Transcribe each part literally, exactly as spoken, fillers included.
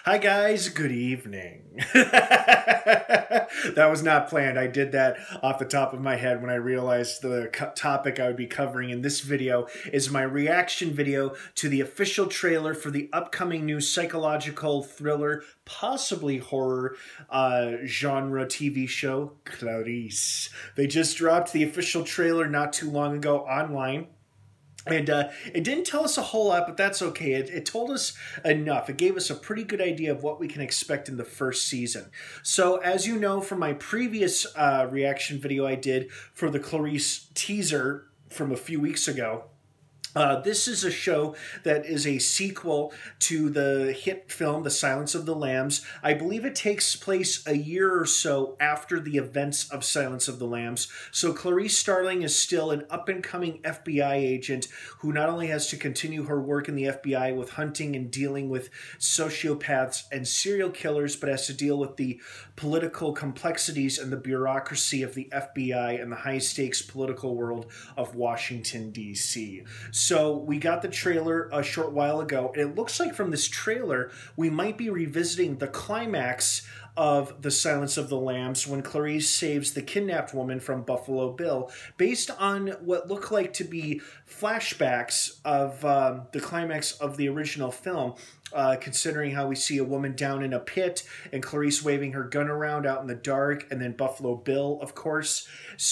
Hi guys, good evening. That was not planned. I did that off the top of my head when I realized the topic I would be covering in this video is my reaction video to the official trailer for the upcoming new psychological thriller, possibly horror uh, genre T V show, Clarice. They just dropped the official trailer not too long ago online. And uh, it didn't tell us a whole lot, but that's okay. It, it told us enough. It gave us a pretty good idea of what we can expect in the first season. So as you know from my previous uh, reaction video I did for the Clarice teaser from a few weeks ago, Uh, this is a show that is a sequel to the hit film The Silence of the Lambs. I believe it takes place a year or so after the events of Silence of the Lambs. So Clarice Starling is still an up-and-coming F B I agent who not only has to continue her work in the F B I with hunting and dealing with sociopaths and serial killers, but has to deal with the political complexities and the bureaucracy of the F B I and the high-stakes political world of Washington, D C So we got the trailer a short while ago, and it looks like from this trailer we might be revisiting the climax of The Silence of the Lambs when Clarice saves the kidnapped woman from Buffalo Bill, based on what look like to be flashbacks of um, the climax of the original film, uh, considering how we see a woman down in a pit and Clarice waving her gun around out in the dark, and then Buffalo Bill, of course.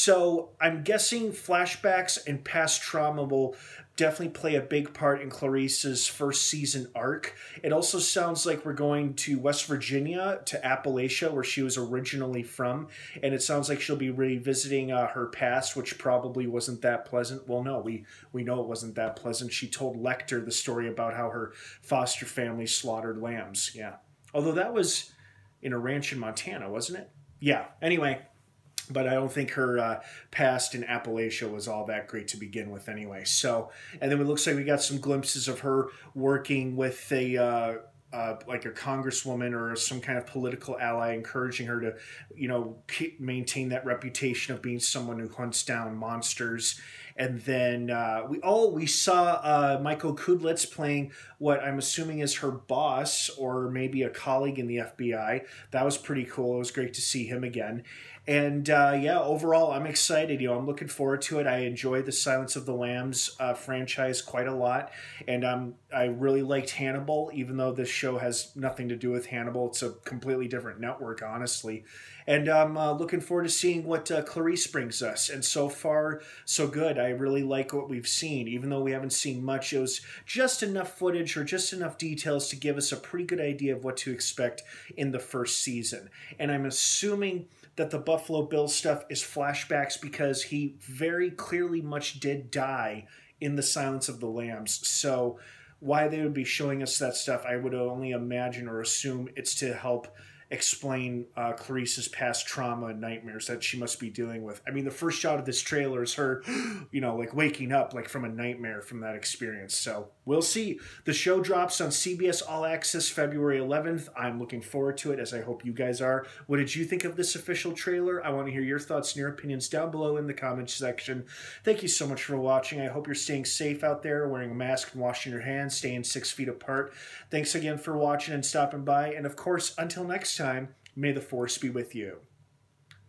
So I'm guessing flashbacks and past trauma will definitely play a big part in Clarice's first season arc. It also sounds like we're going to West Virginia, to Appalachia, where she was originally from, and it sounds like she'll be revisiting uh, her past, which probably wasn't that pleasant. Well, no, we, we know it wasn't that pleasant. She told Lecter the story about how her foster family slaughtered lambs. Yeah. Although that was in a ranch in Montana, wasn't it? Yeah. Anyway. But I don't think her uh, past in Appalachia was all that great to begin with anyway. So, and then it looks like we got some glimpses of her working with a, uh, uh, like a congresswoman or some kind of political ally, encouraging her to, you know, keep, maintain that reputation of being someone who hunts down monsters. And then uh, we oh we saw uh, Michael Kudlitz playing what I'm assuming is her boss or maybe a colleague in the F B I. That was pretty cool. It was great to see him again. And uh, yeah, overall, I'm excited. You know, I'm looking forward to it. I enjoy the Silence of the Lambs uh, franchise quite a lot, and um, I really liked Hannibal, even though this show has nothing to do with Hannibal. It's a completely different network, honestly. And I'm uh, looking forward to seeing what uh, Clarice brings us. And so far, so good. I really like what we've seen, even though we haven't seen much. It was just enough footage or just enough details to give us a pretty good idea of what to expect in the first season. And I'm assuming that the Buffalo Bill stuff is flashbacks because he very clearly much did die in The Silence of the Lambs. So why they would be showing us that stuff, I would only imagine or assume it's to help explain uh, Clarice's past trauma and nightmares that she must be dealing with. I mean, the first shot of this trailer is her, you know, like waking up like from a nightmare from that experience. So we'll see. The show drops on C B S All Access February eleventh. I'm looking forward to it, as I hope you guys are. What did you think of this official trailer? I want to hear your thoughts and your opinions down below in the comments section. Thank you so much for watching. I hope you're staying safe out there, wearing a mask and washing your hands, staying six feet apart. Thanks again for watching and stopping by. And of course, until next time, time, may the force be with you.